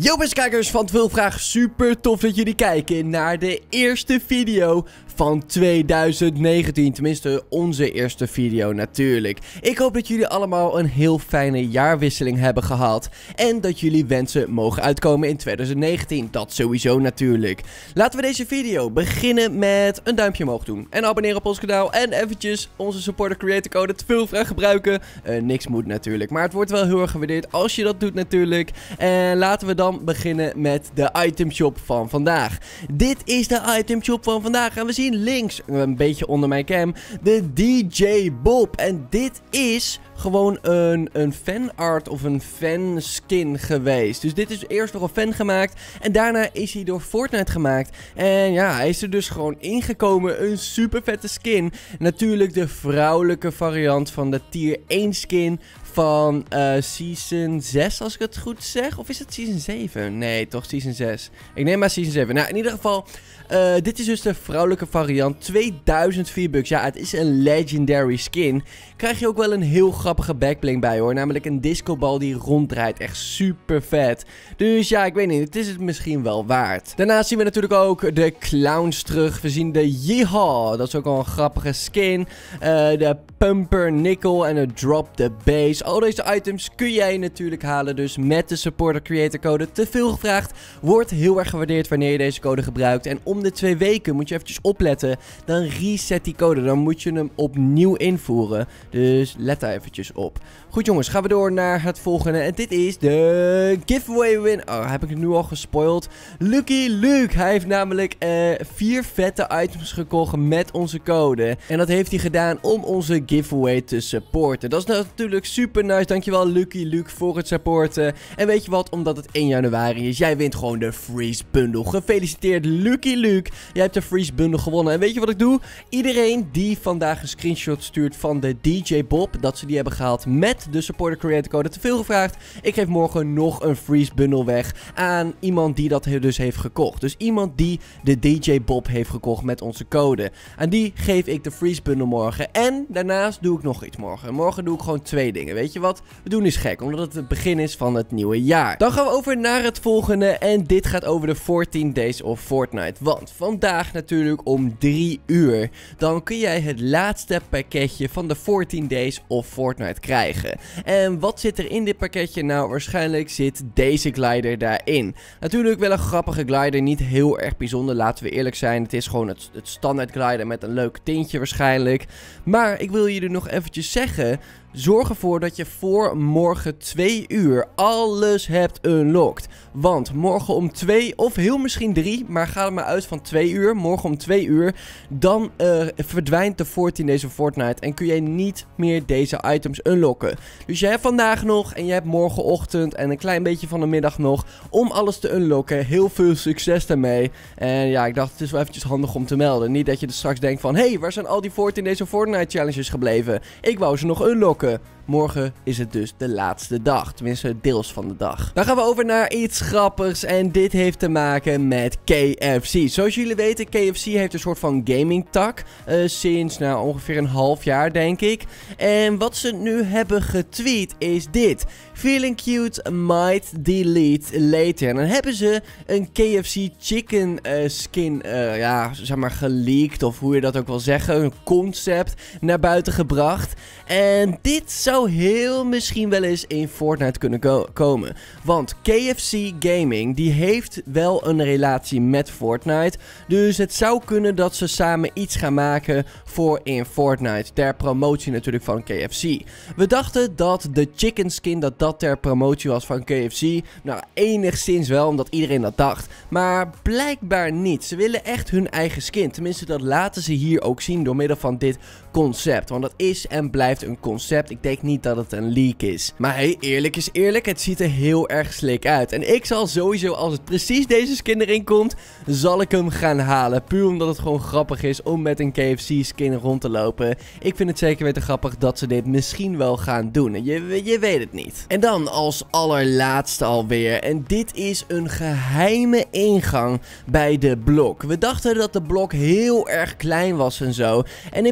Yo beste kijkers van Twilvraag, super tof dat jullie kijken naar de eerste video van 2019. Tenminste onze eerste video natuurlijk. Ik hoop dat jullie allemaal een heel fijne jaarwisseling hebben gehad. En dat jullie wensen mogen uitkomen in 2019. Dat sowieso natuurlijk. Laten we deze video beginnen met een duimpje omhoog doen. En abonneren op ons kanaal. En eventjes onze supporter creator code Twilvraag gebruiken. Niks moet natuurlijk. Maar het wordt wel heel erg gewaardeerd als je dat doet natuurlijk. En laten we dan beginnen met de itemshop van vandaag. Dit is de itemshop van vandaag. En we zien links, een beetje onder mijn cam, de DJ Bob. En dit is gewoon een fanart of een fanskin geweest. Dus dit is eerst door een fan gemaakt. En daarna is hij door Fortnite gemaakt. En ja, hij is er dus gewoon ingekomen. Een super vette skin. Natuurlijk de vrouwelijke variant van de tier 1 skin van season 6, als ik het goed zeg. Of is het season 7? Nee, toch season 6. Ik neem maar season 7. Nou, in ieder geval, dit is dus de vrouwelijke variant. 2000 V-Bucks. Ja, het is een legendary skin. Krijg je ook wel een heel grappige backbling bij hoor. Namelijk een discobal die ronddraait. Echt super vet. Dus ja, ik weet niet. Het is het misschien wel waard. Daarnaast zien we natuurlijk ook de clowns terug. We zien de Yeehaw. Dat is ook al een grappige skin. De Pumper Nickel en de Drop the Bass. Al deze items kun jij natuurlijk halen. Dus met de supporter creator code te veel gevraagd. Wordt heel erg gewaardeerd wanneer je deze code gebruikt. En om de 2 weken moet je eventjes opletten. Dan reset die code. Dan moet je hem opnieuw invoeren. Dus let daar eventjes op. Goed jongens, gaan we door naar het volgende. En dit is de giveaway win. Oh, heb ik het nu al gespoild? Lucky Luke. Hij heeft namelijk 4 vette items gekocht met onze code. En dat heeft hij gedaan om onze giveaway te supporten. Dat is natuurlijk super nice. Dankjewel Lucky Luke voor het supporten. En weet je wat? Omdat het 1 januari is. Jij wint gewoon de Freeze Bundle. Gefeliciteerd Lucky Luke. Jij hebt de Freeze Bundle gewonnen. En weet je wat ik doe? Iedereen die vandaag een screenshot stuurt van de DJ Bob. Dat ze die hebben gehaald met de supporter creator code te veel gevraagd. Ik geef morgen nog een Freeze Bundle weg aan iemand die dat dus heeft gekocht. Dus iemand die de DJ Bob heeft gekocht met onze code. Aan die geef ik de Freeze Bundle morgen. En daarnaast doe ik nog iets morgen. Morgen doe ik gewoon 2 dingen. Weet je wat? We doen is gek, omdat het begin is van het nieuwe jaar. Dan gaan we over naar het volgende. En dit gaat over de 14 Days of Fortnite. Want vandaag natuurlijk om 3 uur. Dan kun jij het laatste pakketje van de 14 Days of Fortnite krijgen. En wat zit er in dit pakketje? Nou, waarschijnlijk zit deze glider daarin. Natuurlijk wel een grappige glider. Niet heel erg bijzonder, laten we eerlijk zijn. Het is gewoon het standaard glider met een leuk tintje waarschijnlijk. Maar ik wil jullie nog eventjes zeggen. Zorg ervoor dat je voor morgen 2 uur alles hebt unlocked. Want morgen om 2 of heel misschien 3, maar ga er maar uit van 2 uur. Morgen om 2 uur, dan verdwijnt de 14 Days of Fortnite en kun jij niet meer deze items unlocken. Dus je hebt vandaag nog en je hebt morgenochtend en een klein beetje van de middag nog om alles te unlocken. Heel veel succes daarmee. En ja, ik dacht het is wel eventjes handig om te melden. Niet dat je er straks denkt van, hé, waar zijn al die 14 Days of Fortnite challenges gebleven? Ik wou ze nog unlocken. Morgen is het dus de laatste dag. Tenminste, deels van de dag. Dan gaan we over naar iets grappigs. En dit heeft te maken met KFC. Zoals jullie weten, KFC heeft een soort van gaming tak. Sinds nou ongeveer een half jaar, denk ik. En wat ze nu hebben getweet is dit. Feeling cute, might delete later. En dan hebben ze een KFC chicken skin, ja, zeg maar geleakt. Of hoe je dat ook wil zeggen. Een concept naar buiten gebracht. En dit zou heel misschien wel eens in Fortnite kunnen komen. Want KFC Gaming, die heeft wel een relatie met Fortnite. Dus het zou kunnen dat ze samen iets gaan maken voor in Fortnite. Ter promotie natuurlijk van KFC. We dachten dat de chicken skin, dat ter promotie was van KFC. Nou, enigszins wel, omdat iedereen dat dacht. Maar blijkbaar niet. Ze willen echt hun eigen skin. Tenminste, dat laten ze hier ook zien door middel van dit concept. Want dat is en blijft een concept. Ik denk niet dat het een leak is. Maar hey, eerlijk is eerlijk. Het ziet er heel erg slik uit. En ik zal sowieso, als het precies deze skin erin komt, zal ik hem gaan halen. Puur omdat het gewoon grappig is om met een KFC skin rond te lopen. Ik vind het zeker weten grappig dat ze dit misschien wel gaan doen. Je weet het niet. En dan als allerlaatste alweer. En dit is een geheime ingang bij de blok. We dachten dat de blok heel erg klein was en zo. En in principe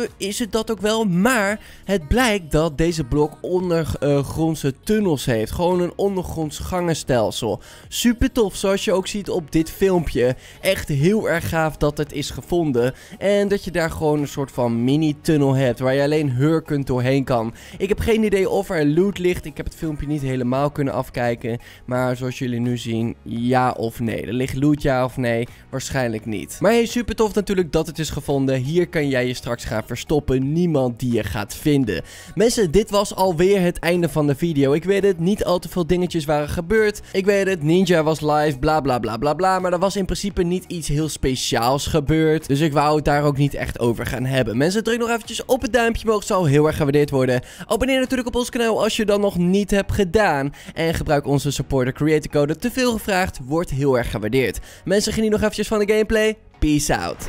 principe is het dat ook wel, maar het blijkt dat deze blok ondergrondse tunnels heeft. Gewoon een ondergronds gangenstelsel. Super tof, zoals je ook ziet op dit filmpje. Echt heel erg gaaf dat het is gevonden. En dat je daar gewoon een soort van mini-tunnel hebt, waar je alleen hurkend doorheen kan. Ik heb geen idee of er loot ligt. Ik heb het filmpje niet helemaal kunnen afkijken. Maar zoals jullie nu zien, ja of nee. Er ligt loot, ja of nee? Waarschijnlijk niet. Maar hey, super tof natuurlijk dat het is gevonden. Hier kan jij je straks gaan verstoppen. Niemand die je gaat vinden. Mensen, dit was alweer het einde van de video. Ik weet het, niet al te veel dingetjes waren gebeurd. Ik weet het, Ninja was live, bla bla bla bla bla. Maar er was in principe niet iets heel speciaals gebeurd. Dus ik wou het daar ook niet echt over gaan hebben. Mensen, druk nog eventjes op het duimpje omhoog. Zal heel erg gewaardeerd worden. Abonneer natuurlijk op ons kanaal als je dat nog niet hebt gedaan. En gebruik onze supporter creator code. Te veel gevraagd, wordt heel erg gewaardeerd. Mensen, geniet nog eventjes van de gameplay. Peace out.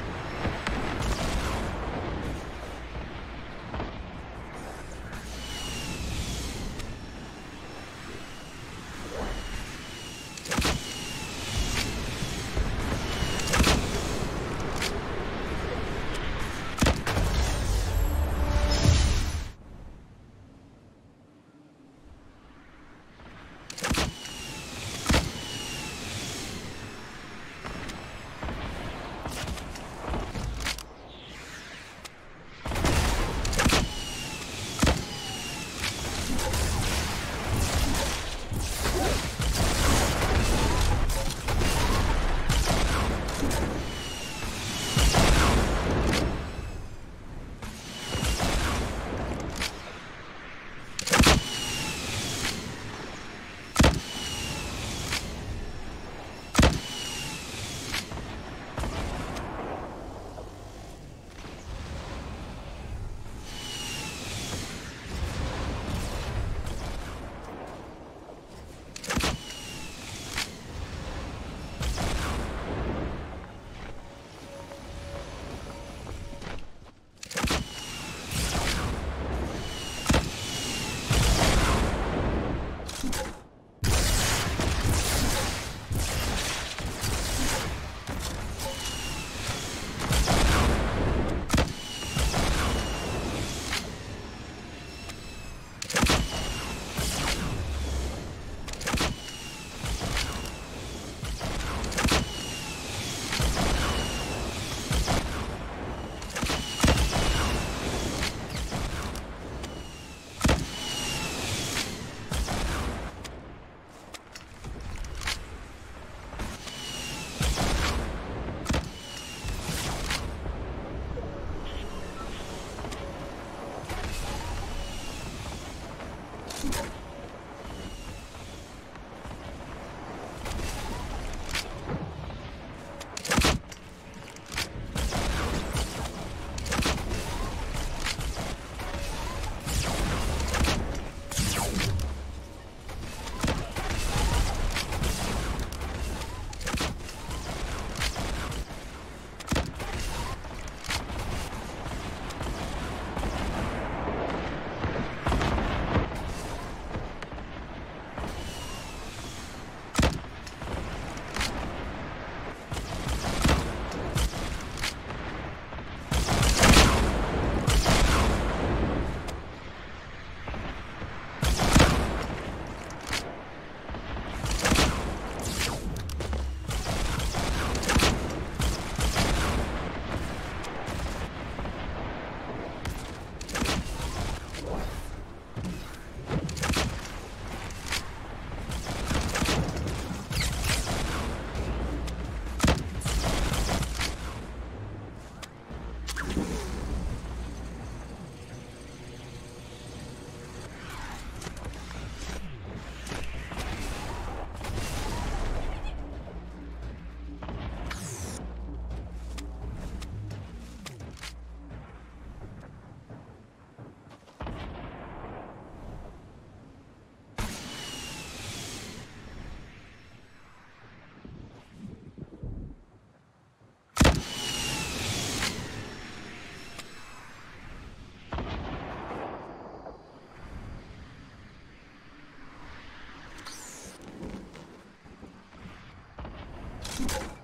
You